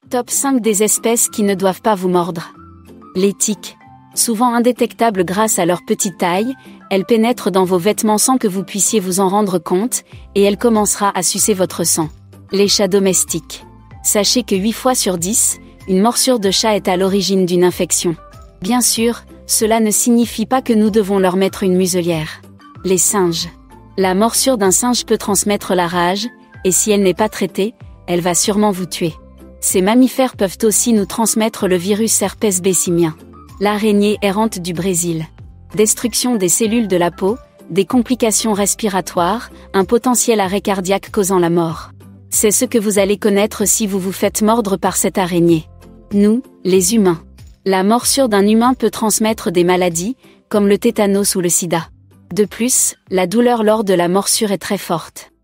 Top 5 des espèces qui ne doivent pas vous mordre. Les tiques. Souvent indétectables grâce à leur petite taille, elles pénètrent dans vos vêtements sans que vous puissiez vous en rendre compte, et elle commencera à sucer votre sang. Les chats domestiques. Sachez que 8 fois sur 10, une morsure de chat est à l'origine d'une infection. Bien sûr, cela ne signifie pas que nous devons leur mettre une muselière. Les singes. La morsure d'un singe peut transmettre la rage, et si elle n'est pas traitée, elle va sûrement vous tuer. Ces mammifères peuvent aussi nous transmettre le virus herpès bessimien. L'araignée errante du Brésil. Destruction des cellules de la peau, des complications respiratoires, un potentiel arrêt cardiaque causant la mort. C'est ce que vous allez connaître si vous vous faites mordre par cette araignée. Nous, les humains. La morsure d'un humain peut transmettre des maladies, comme le tétanos ou le sida. De plus, la douleur lors de la morsure est très forte.